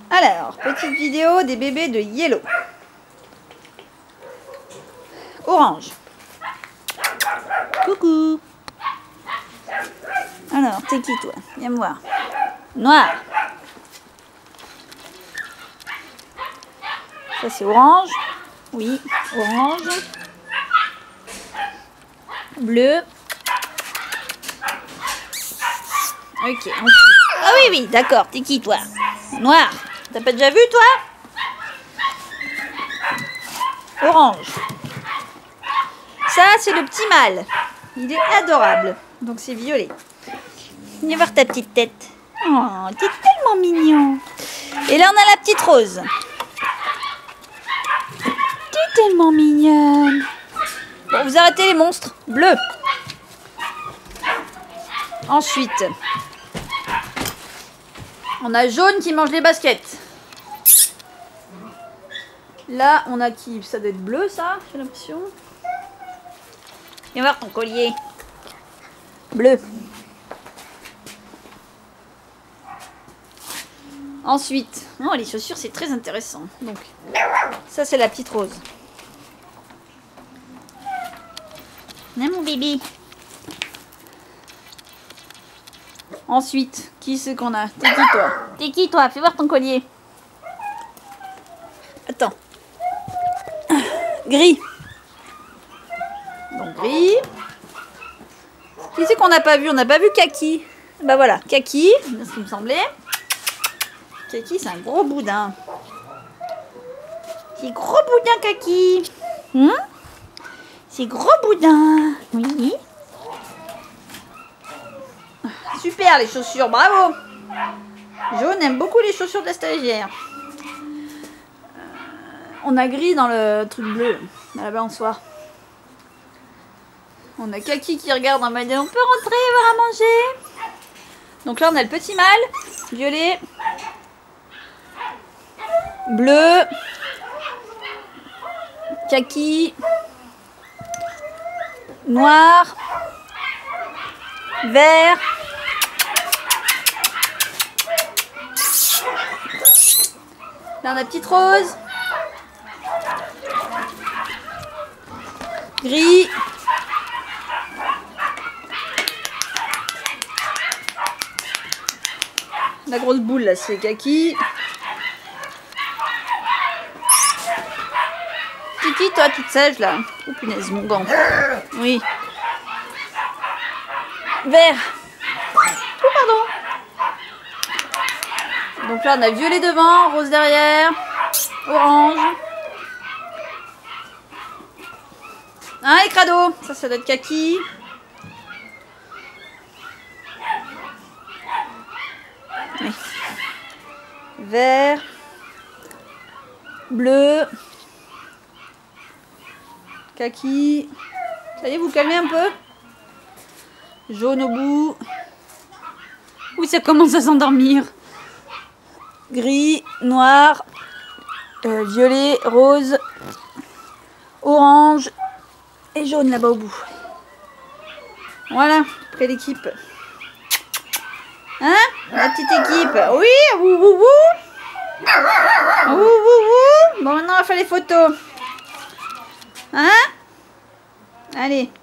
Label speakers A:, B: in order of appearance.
A: Alors, petite vidéo des bébés de Yellow. Orange. Coucou. Alors, t'es qui toi? Viens me voir. Noir. Ça c'est orange. Oui, orange. Bleu. Ok, ensuite. Ah oui, oui, d'accord. T'es qui toi? Noir. T'as pas déjà vu toi? Orange. Ça c'est le petit mâle. Il est adorable. Donc c'est violet. Viens voir ta petite tête. Oh, t'es tellement mignon. Et là on a la petite rose. T'es tellement mignonne. Bon, vous arrêtez les monstres. Bleu. Ensuite, on a jaune qui mange les baskets. Là, on a qui? Ça doit être bleu, ça, j'ai l'impression. Viens voir ton collier. Bleu. Ensuite, oh, les chaussures, c'est très intéressant. Donc, ça, c'est la petite rose. Viens, mon bébé. Ensuite, qui c'est qu'on a? T'es qui, toi? T'es qui, toi? Fais voir ton collier. Attends. Gris. Donc, gris. Qui c'est qu'on n'a pas vu? On n'a pas vu Kaki. Bah voilà, Kaki, c'est ce qui me semblait. Kaki, c'est un gros boudin. C'est gros boudin, Kaki. C'est gros boudin. Oui. Super, les chaussures, bravo. Jaune aime beaucoup les chaussures de la stagiaire. On a gris dans le truc bleu, à la balançoire. On a Kaki qui regarde en mode on peut rentrer, voir à manger. Donc là, on a le petit mâle, violet, bleu, Kaki, noir, vert. Là, on a petite rose, gris, la grosse boule là, c'est Kaki. Kiki, toi, toute sage là. Oh punaise, mon gant. Oui. Vert. Oh, pardon. Donc là, on a violet devant, rose derrière, orange. Hein, les crados? Ça doit être Kaki. Oui. Vert. Bleu. Kaki. Ça y est, vous calmez un peu. Jaune au bout. Oui, ça commence à s'endormir. Gris, noir, violet, rose, orange et jaune là-bas au bout. Voilà, après l'équipe. Hein? La petite équipe. Oui, wou wou wou. Wou wou wou. Bon, maintenant on va faire les photos. Hein? Allez.